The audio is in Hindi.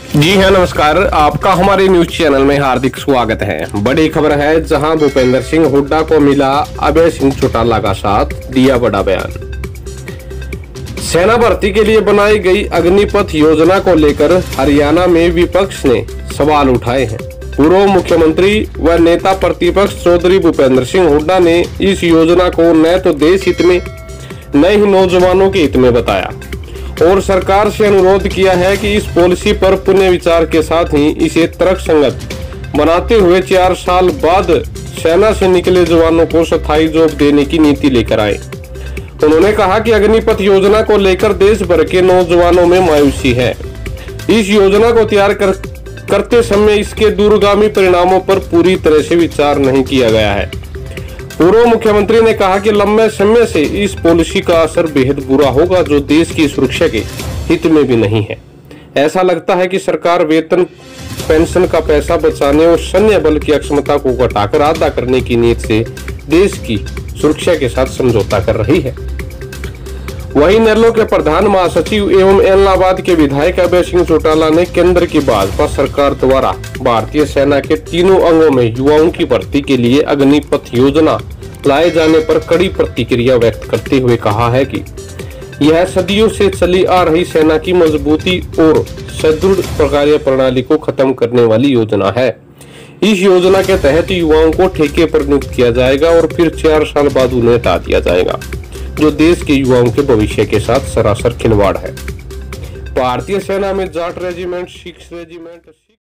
जी हाँ, नमस्कार। आपका हमारे न्यूज चैनल में हार्दिक स्वागत है। बड़ी खबर है, जहां भूपेंद्र सिंह हुड्डा को मिला अभय सिंह चौटाला का साथ, दिया बड़ा बयान। सेना भर्ती के लिए बनाई गई अग्निपथ योजना को लेकर हरियाणा में विपक्ष ने सवाल उठाए हैं। पूर्व मुख्यमंत्री व नेता प्रतिपक्ष चौधरी भूपेंद्र सिंह हुड्डा ने इस योजना को न तो देश हित में न ही नौजवानों के हित में बताया और सरकार से अनुरोध किया है कि इस पॉलिसी पर पुनर्विचार के साथ ही इसे तर्कसंगत बनाते हुए 4 साल बाद सेना से निकले जवानों को स्थायी जॉब देने की नीति लेकर आए। उन्होंने कहा कि अग्निपथ योजना को लेकर देश भर के नौजवानों में मायूसी है। इस योजना को तैयार करते समय इसके दूरगामी परिणामों पर पूरी तरह से विचार नहीं किया गया है। पूर्व मुख्यमंत्री ने कहा कि लंबे समय से इस पॉलिसी का असर बेहद बुरा होगा, जो देश की सुरक्षा के हित में भी नहीं है। ऐसा लगता है कि सरकार वेतन पेंशन का पैसा बचाने और सैन्य बल की अक्षमता को घटाकर आधा करने की नीयत से देश की सुरक्षा के साथ समझौता कर रही है। वहीं नेरलो के प्रधान महासचिव एवं इलाहाबाद के विधायक अभय सिंह चौटाला ने केंद्र की भाजपा सरकार द्वारा भारतीय सेना के तीनों अंगों में युवाओं की भर्ती के लिए अग्निपथ योजना लाए जाने पर कड़ी प्रतिक्रिया व्यक्त करते हुए कहा है कि यह सदियों से चली आ रही सेना की मजबूती और सुदृढ़ कार्य प्रणाली को खत्म करने वाली योजना है। इस योजना के तहत युवाओं को ठेके पर नियुक्त किया जाएगा और फिर 4 साल बाद उन्हें हटा दिया जाएगा, जो देश के युवाओं के भविष्य के साथ सरासर खिलवाड़ है। भारतीय सेना में जाट रेजिमेंट, सिख रेजिमेंट